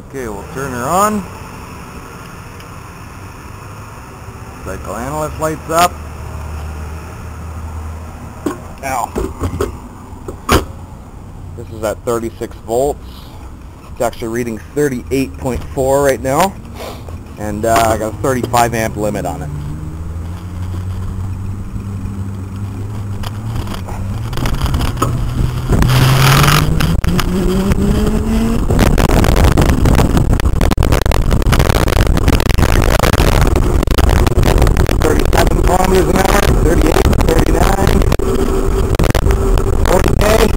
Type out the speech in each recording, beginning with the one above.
Okay, we'll turn her on. Cycle analyst lights up. Now, this is at 36 volts. It's actually reading 38.4 right now, and I got a 35 amp limit on it. Kilometers an hour, 38, 39, 40K.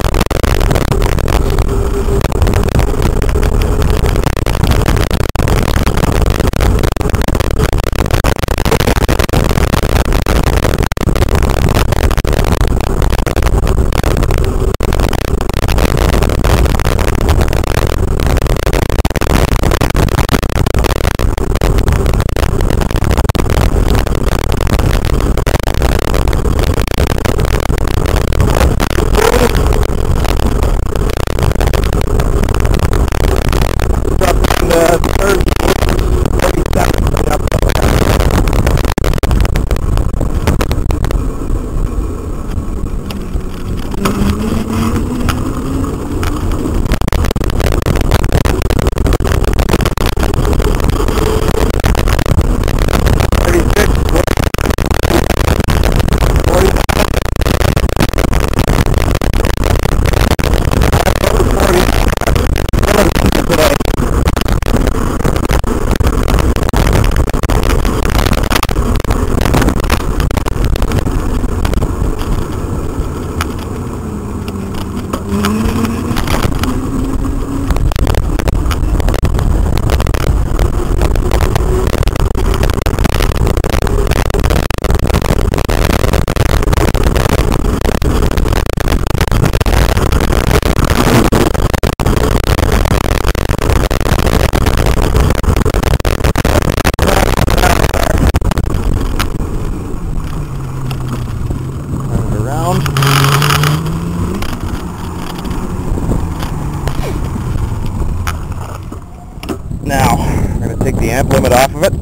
Now, I'm going to take the amp limit off of it.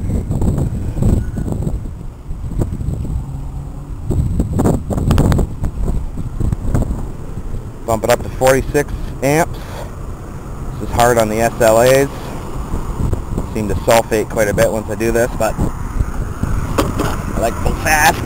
Bump it up to 46 amps. This is hard on the SLAs. Seem to sulfate quite a bit once I do this, but I like to go fast.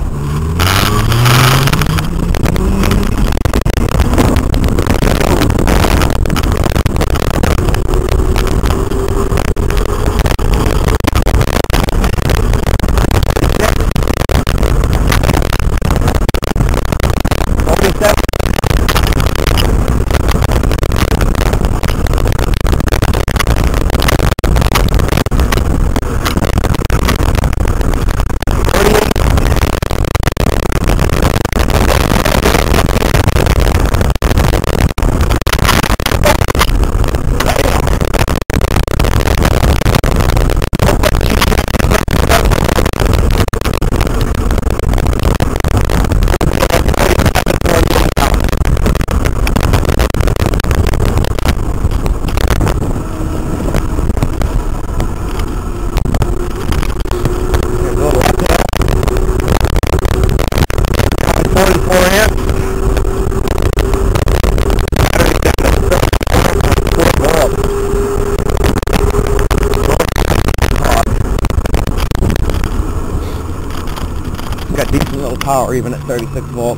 Got decent little power even at 36 volts.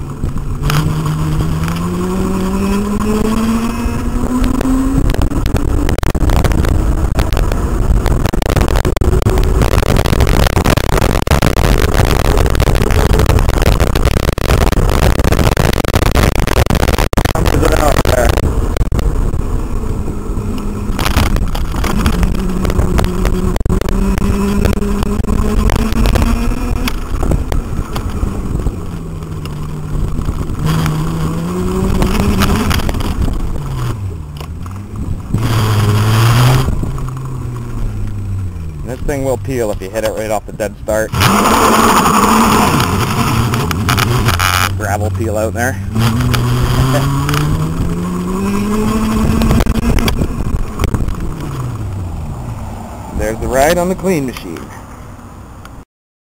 This thing will peel if you hit it right off the dead start. Gravel peel out there. There's the ride on the clean machine.